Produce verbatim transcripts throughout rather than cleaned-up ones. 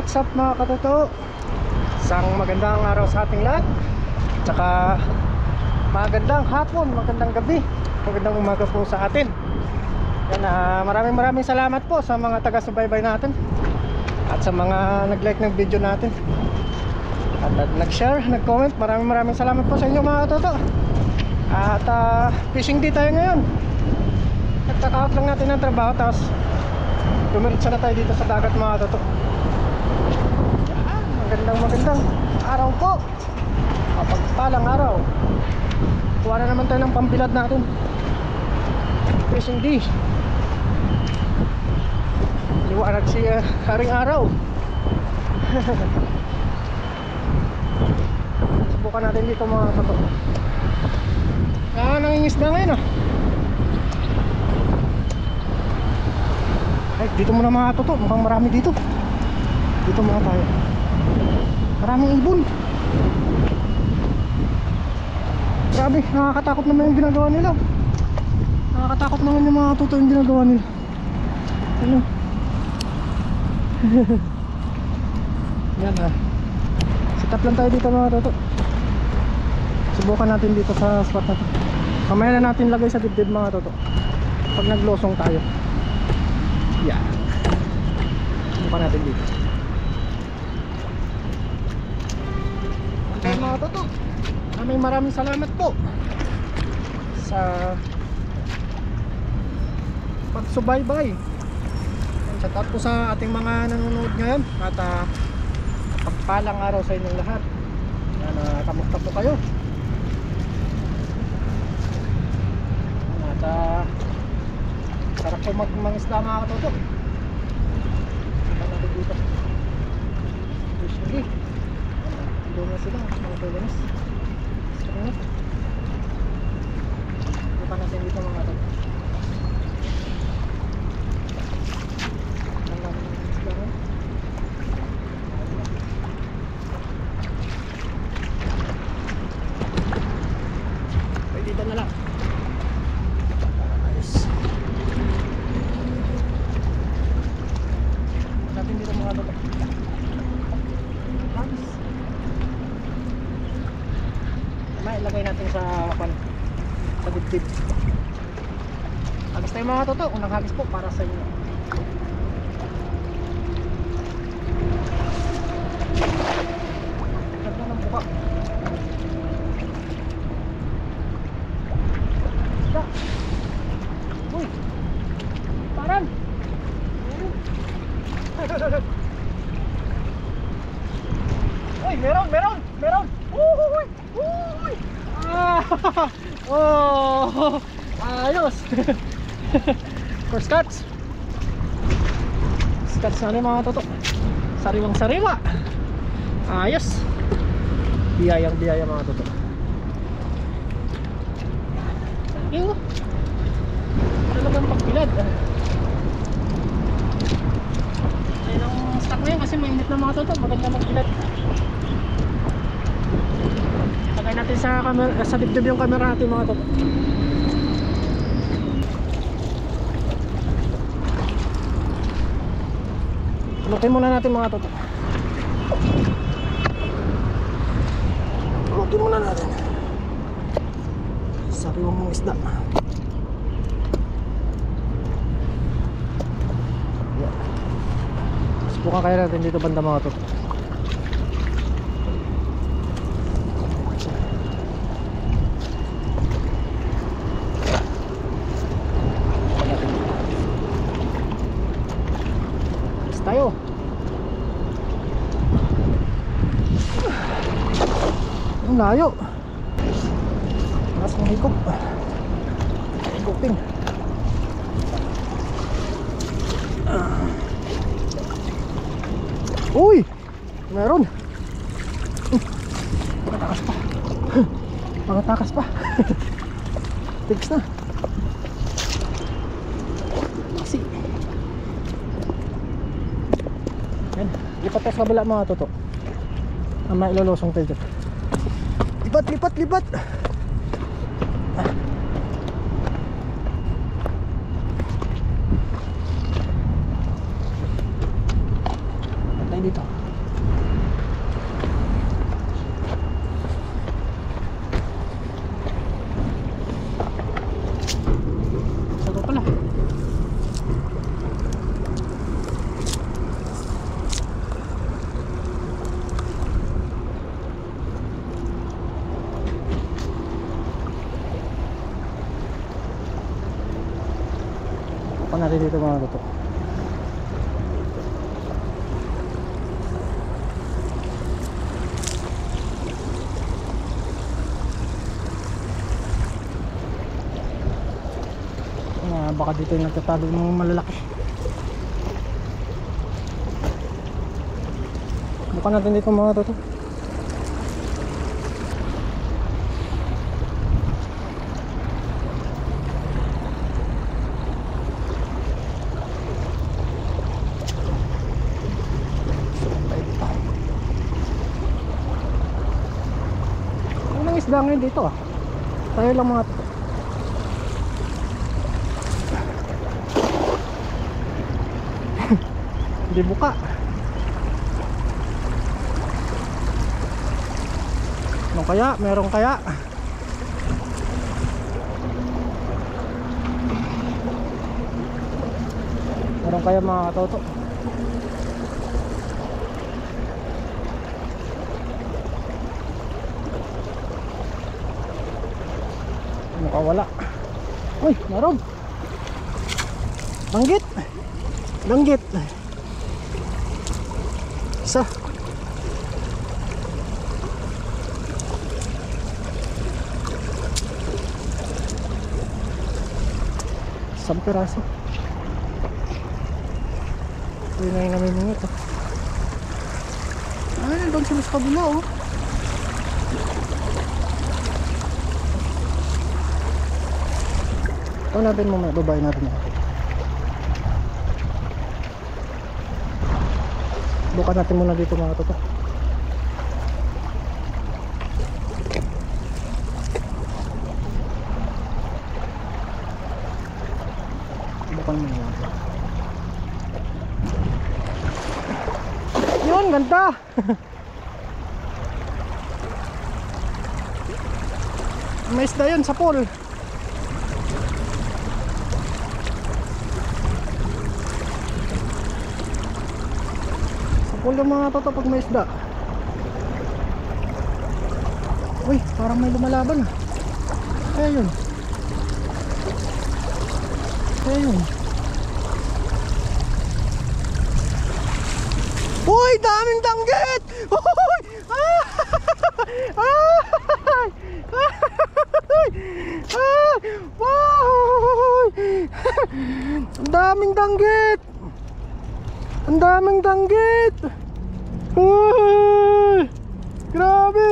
what's up mga katoto? Isang magandang araw sa ating lahat. Tsaka magandang hapon, magandang gabi, magandang umaga po sa atin. Yan, uh, maraming maraming salamat po sa mga taga-subaybay natin at sa mga nag-like ng video natin at, at nag-share, nag-comment. Maraming maraming salamat po sa inyo mga katoto. At uh, fishing day tayo ngayon. Nagkaka-out lang natin ng trabaho, tapos dumiritsa na tayo dito sa dagat mga katoto. Yan, magandang magandang araw po, mapagpalang araw. Kuha na naman tayo ng pambilad natin. Fishing day. Liwanag si uh, haring araw. Subukan natin dito mga katoto. Ah, nangingisda ngayon ah. Ay, dito muna mga katoto, mukhang marami dito. Dito muna tayo. Maraming ibon. Grabe, nakakatakot naman yung ginagawa nila. Nakakatakot naman yung mga katoto yung ginagawa nila. Ano? Yan ah. Sit up lang tayo dito mga katoto. Subukan natin dito sa spot natin. Mamaya na natin lagay sa dibdib mga katoto pag naglosong tayo. Yan. Subukan natin dito. Okay mga katoto, maraming maraming salamat po sa pagsubaybay. Shout out po sa ating mga nanonood ngayon. At uh, pagpalang araw sa inyong lahat. Yan, uh, kamusta po kayo? At uh, sarap po mag-mangisda mga katoto. Kita natin dito. Usually doon na sila, mga tulinis. Sarap na. Bukan natin dito mga katoto. Dito na lang. Ayos. Natin dito mga katoto. Hagis. May ilagay natin sa pan, sa dibdib. Hagis tayo mga katoto. Unang hagis po para sa inyo. Ganda ng buka. Uy, paran. Uy, meron, meron, meron. Uy, uy. Ah, oh, ayos. First catch. First catch na rin mga toto. Sariwang sariwa. Ayos. Biyayang biyaya mga toto. Ew. Talagang pagbilad. Ayun ang stock ngayon kasi mainit na mga toto. Maganda magbilad. Lagay natin sa camera, sa dibdib yung camera natin mga toto. Lukin muna natin mga toto. Lukin muna natin. Sariwang mga isda. Yeah. Subukan kaya natin dito banda mga toto. Alis tayo. Ang layo. Mas mahigop. Higopin. Ah. Uy! Meron. Pangatakas pa. Pangatakas pa. Tigs na. Kasi. Yan. Lipat tayo sa kabila mga toto. Ang mailolosong tayo dyan. Lipat, lipat, lipat. Patay dito. natin dito mga toto. Ah, baka dito yung nagtatago ng mga malalaki. Bukan natin dito mga toto. Isda ngayon dito ah. Tayo lang mga to. Hindi buka. Ano kaya? Meron kaya? Meron kaya mga katoto? Wala. Uy, meron. Danggit. Danggit. Isa. Isang piraso. Ito na yung namimingit oh. Ah, nandun sila sa kabila oh. Ito natin mo, babae natin natin. Bukan natin muna dito mga toto. Bukan mo yan. Yun, ganda. May isda yun sa pool. Wala mga toto pag may isda. Uy, parang may lumalaban. Kaya yun. Kaya yun. Uy, daming danggit! Uy! Ah! Ah! Ah! Wow! Ang daming danggit! Ang daming danggit! Uy! Grabe!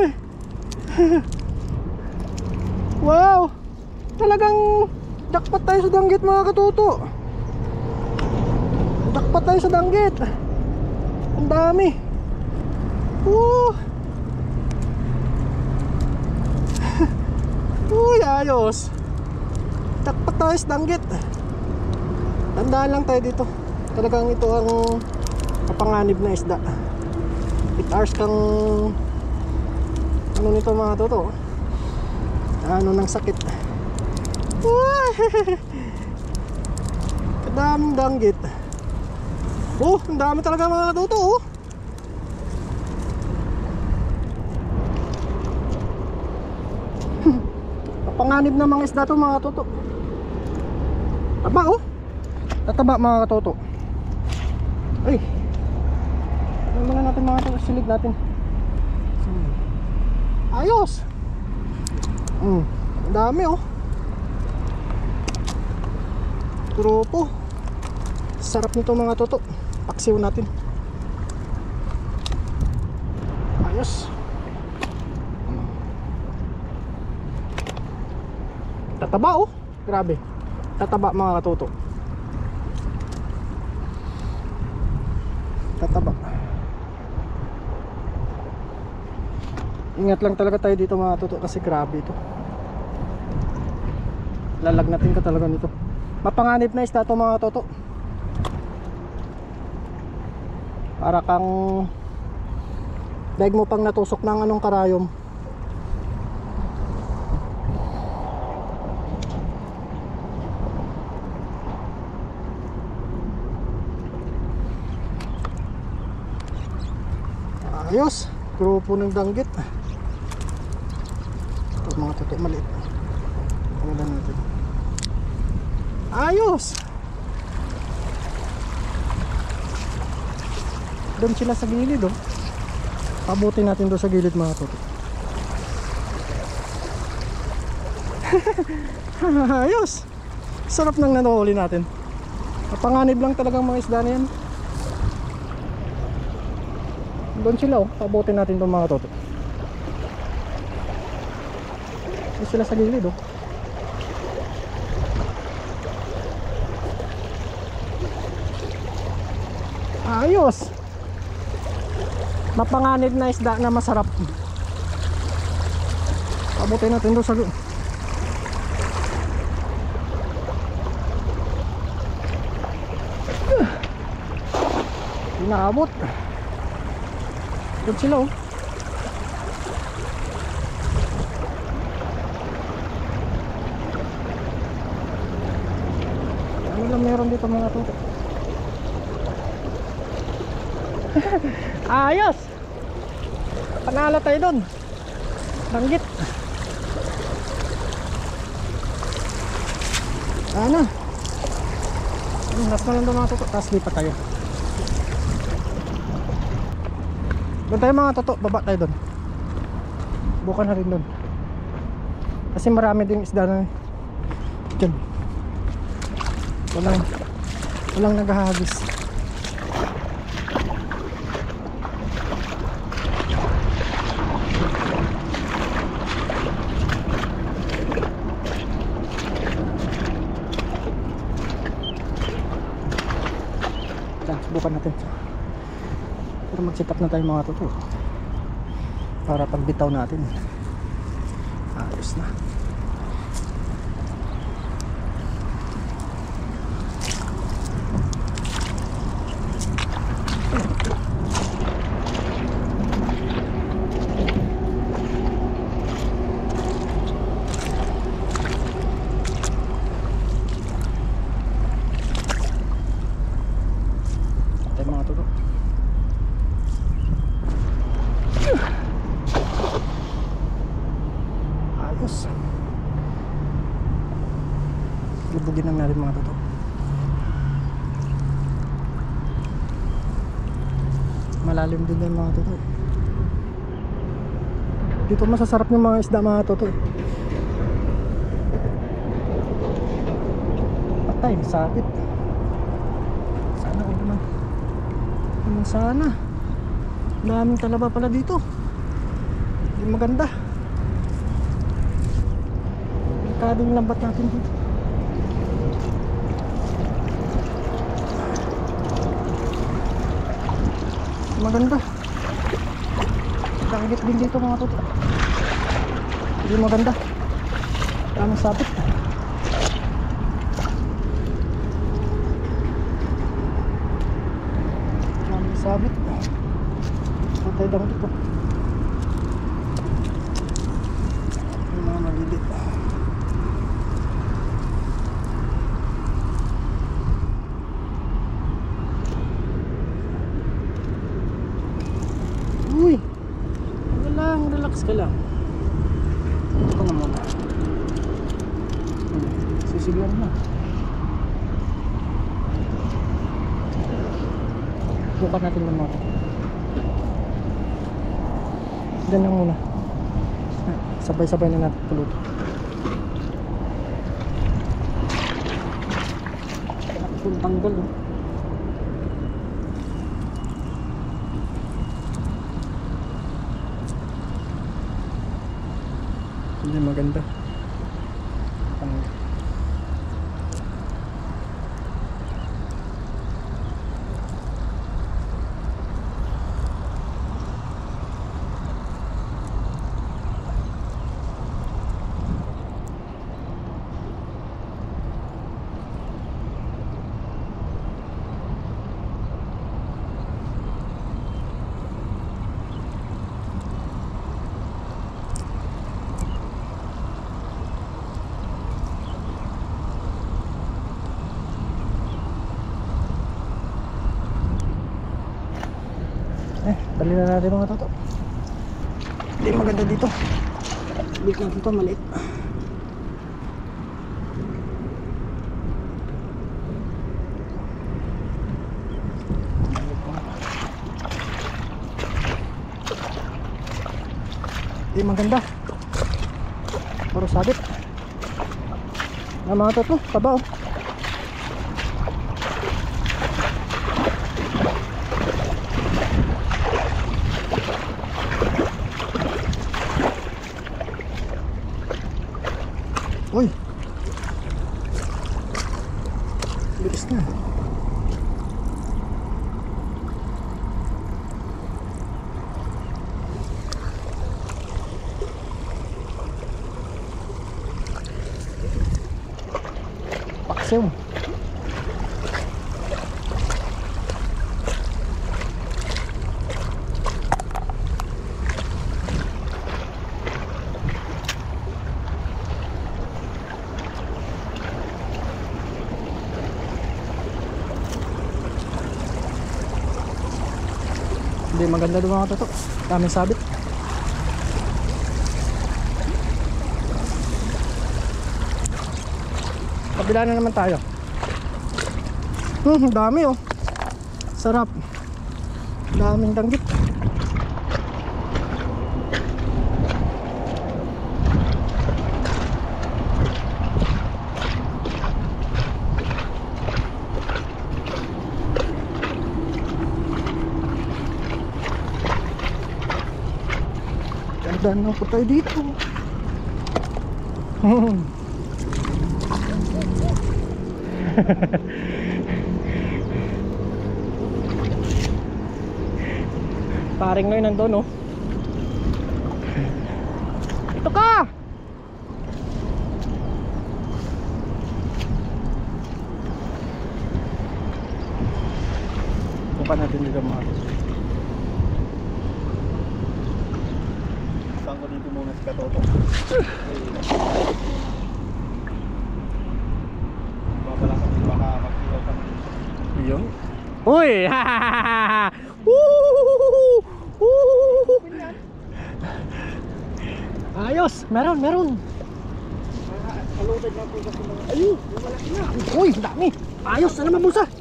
Wow! Talagang jackpot tayo sa danggit mga katuto. Jackpot tayo sa danggit. Ang dami. Woo! Uy, ayos. Jackpot tayo sa danggit. Tandaan lang tayo dito. Talagang ito ang kapanganib na isda. eight hours kang ano nito mga toto. Ano ng sakit. Ang daming danggit. Oh, ang dami talaga mga toto oh. Kapanganib na mga isda to mga toto. Taba oh. Tataba mga katoto. Ay, ano mga natin mga katoto. Silig natin. Ayos. Hmm, ang dami oh. Grupo. Sarap nito mga toto. Paksiw natin. Ayos. Tataba oh. Grabe. Tataba mga katoto. Tataba. Ingat lang talaga tayo dito mga toto kasi grabe ito. Lalagnatin ka talaga nito. Mapanganib na isda to mga toto. Para kang daig mo pang natusok ng anong karayom. Ayos, grupo ng danggit. Ito mga toto maliit. Ano lang natin. Ayos. Doon sila sa gilid oh. Pabutin natin doon sa gilid mga toto. Ayos. Sarap nang nanuhuli natin. Panganib lang talagang mga isda na yan. Doon sila oh. Pabutin natin doon mga toto. Doon sila sa gilid oh. Ayos. Mapanganib na isda na masarap. Pabutin natin doon sa inaabot. Doon sila oh. Ano lang meron dito mga toto. Ayos. Panalo tayo doon. Langgit. Ano? Last na lang doon mga toto. Tapos lipat tayo. Doon tayo mga toto. Baba tayo doon. Bukan na rin doon. Kasi marami din isda na dyan. Walang Walang naghahagis. Subukan natin pero mag-set up na tayo mga toto para pagbitaw natin ayos na. Lubugin lang natin mga toto. Malalim din yan mga toto. Dito masasarap yung mga isda mga toto. Patay, sakit. Sana ko naman. Naman sana. Daming talaba pala dito. Hindi maganda. Kading lambat natin dito. Maganda. Langgit din dito mga toto. Hindi maganda. Daming sabit. Daming sabit. Patay lang dito. Yung mga maliliit. Uy, wala lang, relax ka lang. Ito na muna. Sisigaw na. Bukan natin ng mga. Diyan lang muna. Sabay-sabay na natin puluto. Pun tanggal oh. Hindi maganda. Tanggal. Eh, dali na natin mga toto. Hindi maganda dito. Balik natin ito, maliit. Di maganda. Puro sabit. Na mga toto, taba oh. Uy. Bilis na. Paksew. Hindi maganda doon mga toto. Daming sabit. Kabila na naman tayo. Hmm, dami oh. Sarap. Daming danggit. Ganda na po tayo dito. Hmm. Paring Noy nandun oh. Ito ka! Bukan natin dito mga saan ko dito muna si Katoto. Babala kami baka mag-ilaw kami. Yun? Uy! Ayos! Meron! Meron! Kalutad na po kasi mga ayun! Malaki na! Uy! Dami! Ayos! Ano naman bulsa?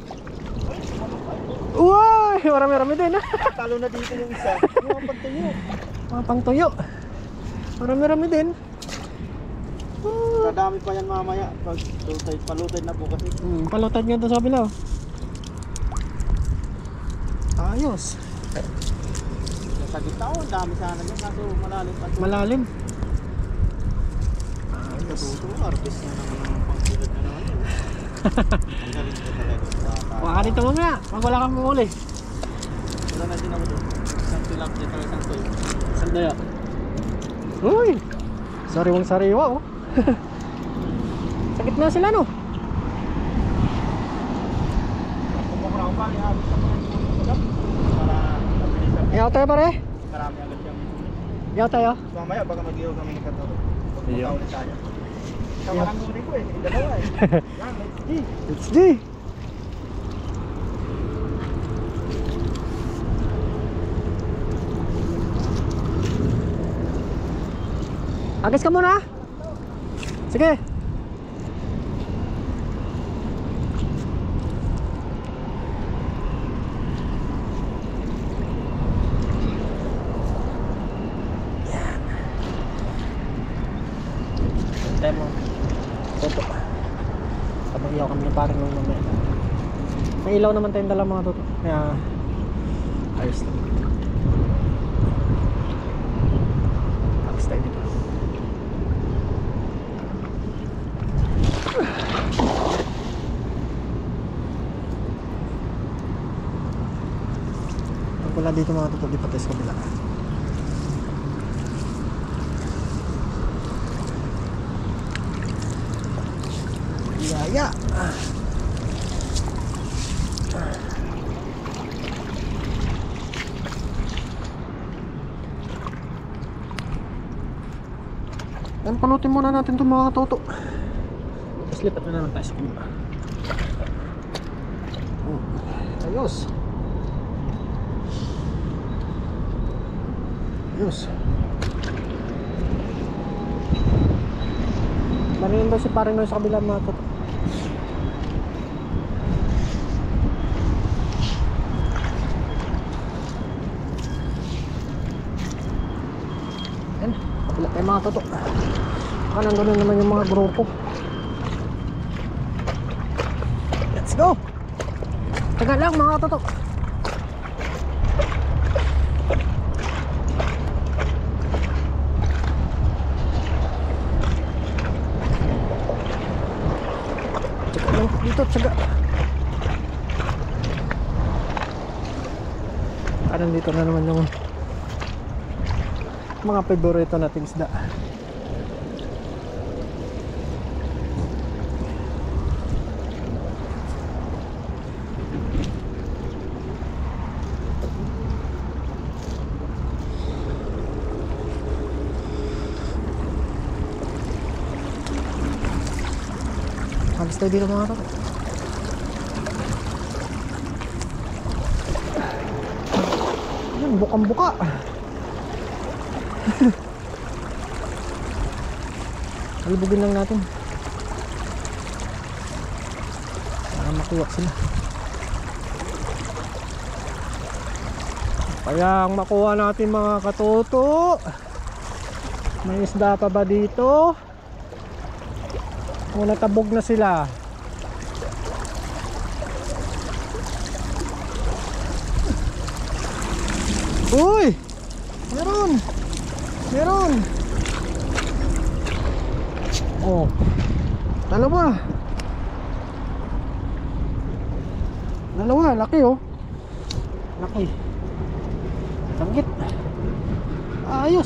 Uy! Marami-rami din ha! Talo na dito yung isa. Mga pangtuyo. Mga pangtuyo. Marami-rami din. Kadami pa yan mamaya. Pag palutad, palutad na po kasi. Hmm, palutad nga ito sa kabila. Ayos. Sa gitna oh, dami sana yun. Kaso malalim pa. Malalim. Ayos. Tuto, artist na naman ang pangtulad na naman yun. Ang galing ko talaga. Baka dito mo nga. Pag wala kang muli. Wala na din ako doon. Isang tilapia at isang toy. Isang daya. Uy! Sariwang sariwa oh. Sakit na sila no? Kumukura ko pa niya. Para mabilis. Ayaw tayo pare? Marami agad yung Ayaw tayo? mamaya baka mag-ihaw kami ni Katoto. Iyo. Pagpunta ulit tayo. Sama lang muli ko eh. Dalawa eh. Yan, let's G. Let's G! Agis ka muna. Sige. Tayo mo. Toto. Habang ilaw kami na parang nung mamaya. May ilaw naman tayong dala mga toto. Kaya ayos lang. Agis tayo dito. Wala dito mga toto, di pa tayo sa kabila. Yaya. Yan, palutin muna natin itong mga toto. Tapos lipat na naman tayo sa kabila. Ayos. Ayos. Maringin daw si paring Noy sa kabila mga toto. Yan. Ay mga toto. Kanang ganun naman yung mga grupo. Let's go. Taga lang mga toto. Tsaka lang dito, tsaga. Parang dito na naman yung mga paborito nating isda. Halos tayo dito mga toto. Yan, bukang buka. Alibugin lang natin para makuha sila. Kayang makuha natin mga katoto. May isda pa ba dito? Muna tabog na sila. Uy! Meron! Meron! Oh, dalawa. Dalawa, laki oh. Laki. Tanggit. Ayos.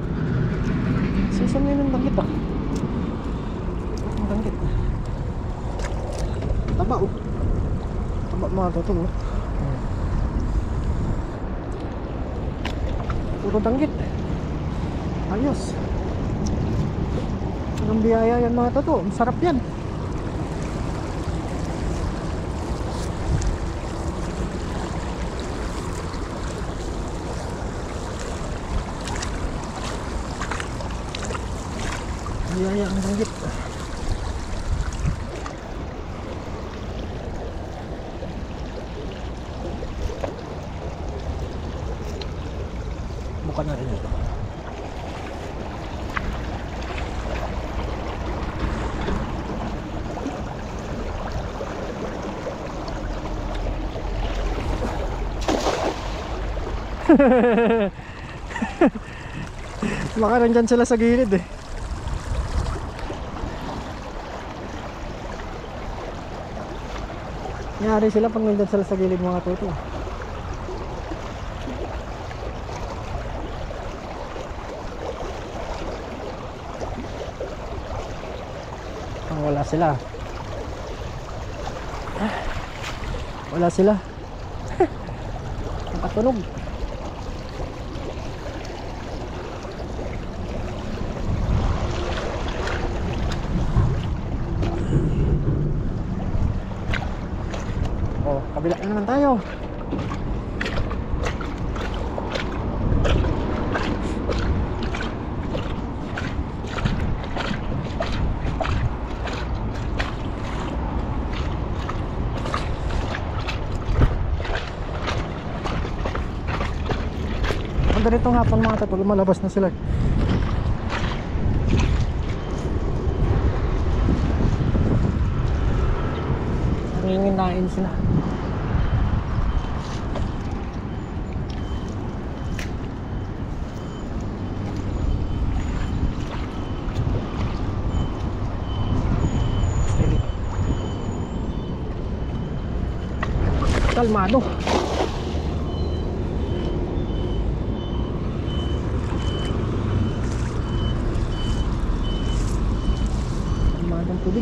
Sisam yun ng tanggit ah. Ang tanggit. Taba oh. Taba mga toto oh. Puro tanggit. Ayos. Ang biyaya yan mga toto, masarap yan. Biyaya ang tanggit. Bukan na rin ito. Baka nandyan sila sa gilid eh. Nangyari sila pag nandyan sila sa gilid mga toto. Pang wala sila. Wala sila. Nakatunog. Oh, kabila na naman tayo. Ang ganitong hapon mga toto, lumalabas na sila. Nanginginain sila. Kalmado. Kalmadong tubig.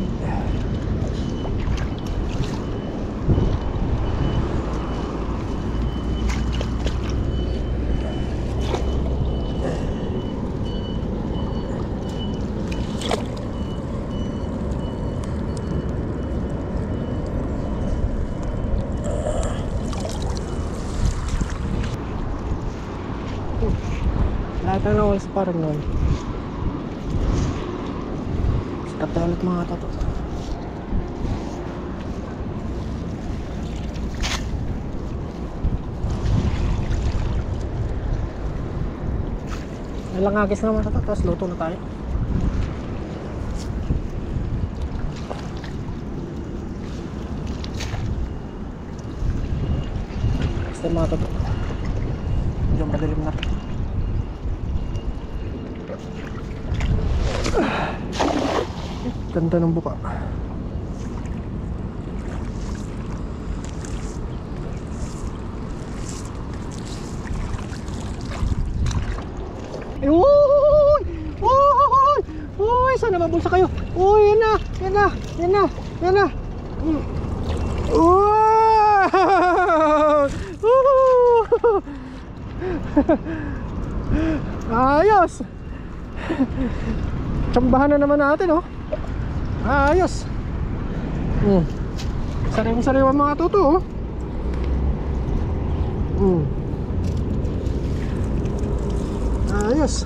Lahat na nawal sa parang nun. Sikat tayo ulit mga toto. Ilang agis na naman ito, tapos luto na tayo. Basta mga toto, medyo madilim na. Ganda ng buka. Uy! Uy! Uy! Sana mabulsa kayo. Uy! Yan na! Yan na! Yan na! Yan na! Mm. Uy! Uhuh! Ayos! Tsambahan na naman natin, oh. Ayos! Mm. Sariwang-sariwa mga toto, oh. Mm. Ayos.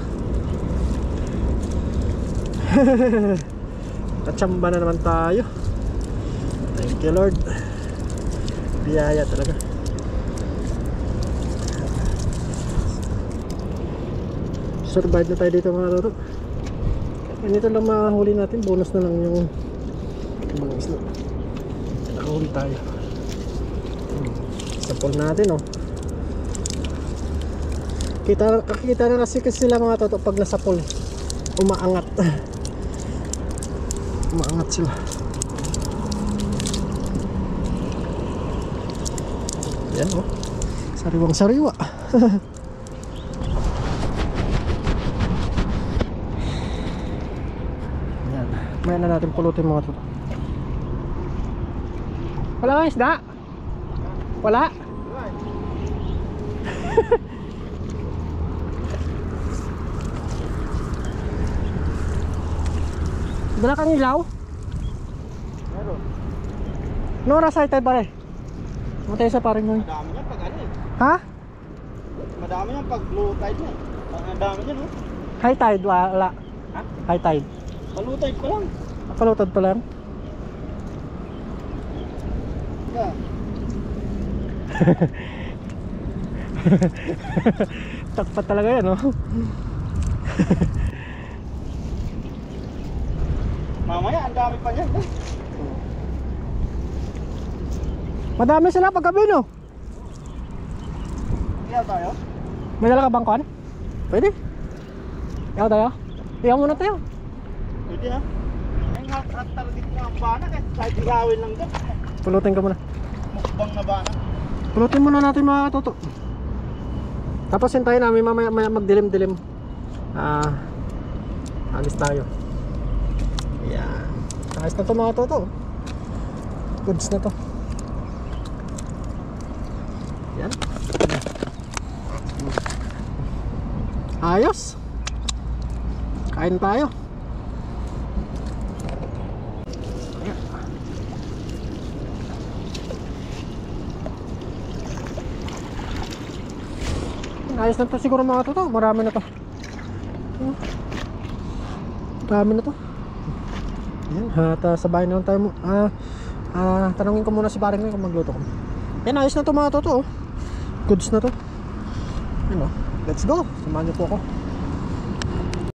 Katsamba na naman tayo. Thank you Lord. Biyaya talaga. Survive na tayo dito mga laro. Ganito lang mahuli natin. Bonus na lang yung mga isla. Nakahuli tayo. Sapol natin, oh. Kita, kita na kasi kasi sila mga toto pag nasa pool umaangat. Umaangat sila. Yan, oh. Sariwang sariwa. Yan. Maya na natin pulutin mga toto. Wala nga isda? Wala? Dala kang ilaw? Meron. Nora sighted pare. Matay sa paring mo. Madami yan pag ano eh. Ha? Madami yan pag low tide na eh. Ang dami yan oh. High tide wala. Ha? High tide. Low tide pa lang. Palutad pa lang. Yeah. Takpat talaga yan, oh. Mamaya ang dami pa yan eh. Madami sila paggabi, no? Iyaw tayo? May dala ka bang kuwan? Pwede. Iyaw tayo? Iyaw muna tayo. Pwede ha? Ay nga, traktar dito nga ang bana eh. Kahit igawin lang dyan. Pulutin ka muna. Mukbang na bana. Pulutin muna natin mga katoto. Tapos hintayin namin mamaya maya magdilim-dilim. Ah, alis tayo. Yan. Ayos na to mga toto. Goods na to. Yan. Ayos. Kain tayo. Yan. Ayos na to siguro mga toto. Marami na to. Marami na to. Yan, at uh, sa bahay na lang tayo. Ah, ah, tanongin ko muna si paring kung magluto ko. Yan, ayos na to mga toto. Goods na to. Ano? Let's go. Samahan niyo po ako.